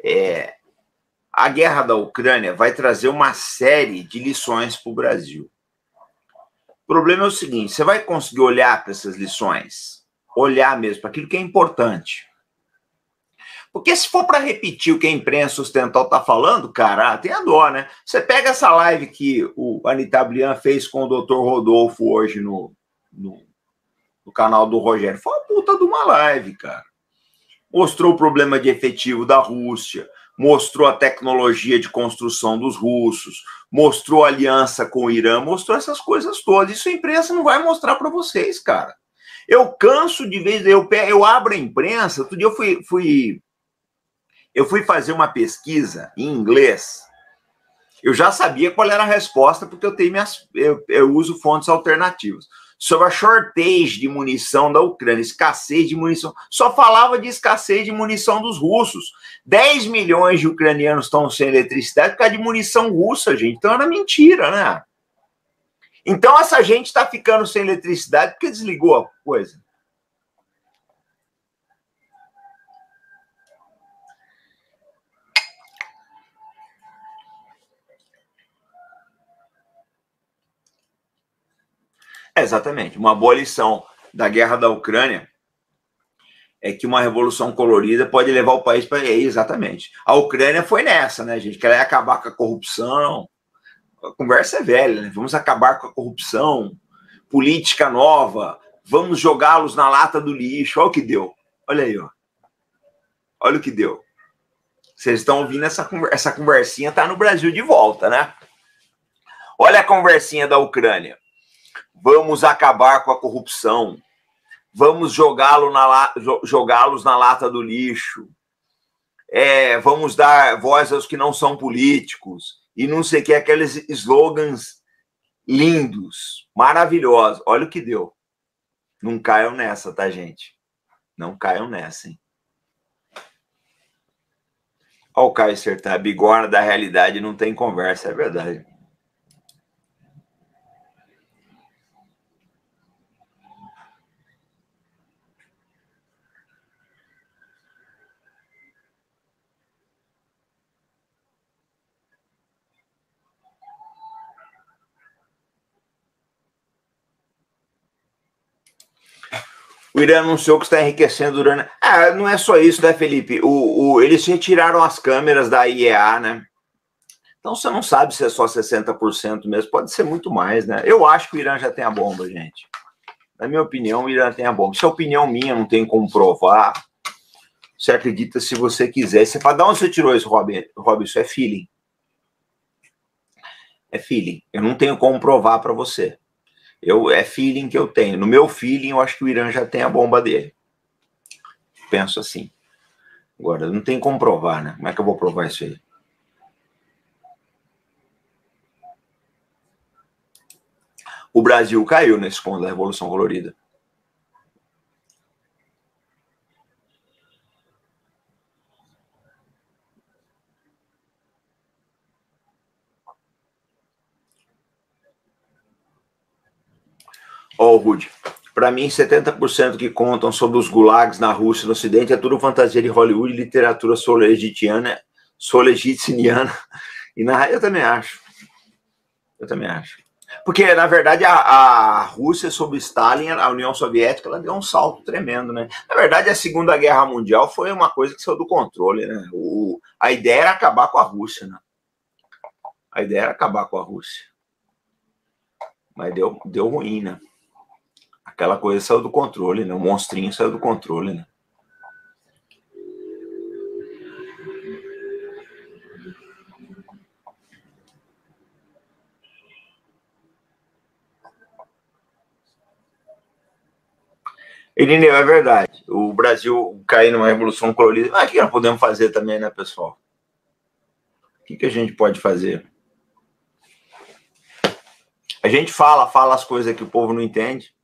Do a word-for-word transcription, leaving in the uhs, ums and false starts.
É, a guerra da Ucrânia vai trazer uma série de lições para o Brasil. O problema é o seguinte, você vai conseguir olhar para essas lições, olhar mesmo para aquilo que é importante. Porque se for para repetir o que a imprensa ocidental está falando, cara, tem a dó, né? Você pega essa live que o Anitablian fez com o doutor Rodolfo hoje no, no, no canal do Rogério. Foi uma puta de uma live, cara. Mostrou o problema de efetivo da Rússia, mostrou a tecnologia de construção dos russos, mostrou a aliança com o Irã, mostrou essas coisas todas. Isso a imprensa não vai mostrar para vocês, cara. Eu canso de vez, eu, eu abro a imprensa, outro dia eu fui... fui Eu fui fazer uma pesquisa em inglês. Eu já sabia qual era a resposta, porque eu tenho minhas, eu, eu uso fontes alternativas. Sobre a shortage de munição da Ucrânia, escassez de munição. Só falava de escassez de munição dos russos. dez milhões de ucranianos estão sem eletricidade por causa de munição russa, gente. Então era mentira, né? Então essa gente está ficando sem eletricidade porque desligou a coisa. É, exatamente. Uma boa lição da guerra da Ucrânia é que uma revolução colorida pode levar o país para... É, exatamente. A Ucrânia foi nessa, né, gente? Que ela ia acabar com a corrupção. A conversa é velha, né? Vamos acabar com a corrupção. Política nova. Vamos jogá-los na lata do lixo. Olha o que deu. Olha aí, ó. Olha o que deu. Vocês estão ouvindo essa, conversa, essa conversinha, tá no Brasil de volta, né? Olha a conversinha da Ucrânia. Vamos acabar com a corrupção. Vamos jogá-lo na, jogá-los na lata do lixo. É, vamos dar voz aos que não são políticos. E não sei o que, aqueles slogans lindos, maravilhosos. Olha o que deu. Não caiam nessa, tá, gente? Não caiam nessa, hein? Olha o Caio Sertã, a bigorna da realidade não tem conversa, é verdade. O Irã anunciou que está enriquecendo urânio. Ah, não é só isso, né, Felipe? O, o, eles retiraram as câmeras da I E A, né? Então você não sabe se é só sessenta por cento mesmo. Pode ser muito mais, né? Eu acho que o Irã já tem a bomba, gente. Na minha opinião, o Irã tem a bomba. Isso é opinião minha, não tem como provar. Você acredita se você quiser. Você fala, de onde você tirou isso, Rob? Rob, isso é feeling. É feeling. Eu não tenho como provar para você. Eu, é feeling que eu tenho. No meu feeling, eu acho que o Irã já tem a bomba dele. Penso assim. Agora, não tem como provar, né? Como é que eu vou provar isso aí? O Brasil caiu nesse ponto da Revolução Colorida. Ó, oh, Rude, para mim, setenta por cento que contam sobre os gulags na Rússia e no Ocidente é tudo fantasia de Hollywood e literatura solegitiniana, solegitiniana. E na eu também acho. Eu também acho. Porque, na verdade, a, a Rússia, sob Stalin, a União Soviética, ela deu um salto tremendo, né? Na verdade, a Segunda Guerra Mundial foi uma coisa que saiu do controle, né? O, a ideia era acabar com a Rússia, né? A ideia era acabar com a Rússia. Mas deu, deu ruim, né? Aquela coisa saiu do controle, né? O monstrinho saiu do controle, né? Irineu, é verdade. O Brasil cair numa revolução colorida. Mas o que nós podemos fazer também, né, pessoal? O que, que a gente pode fazer? A gente fala, fala as coisas que o povo não entende.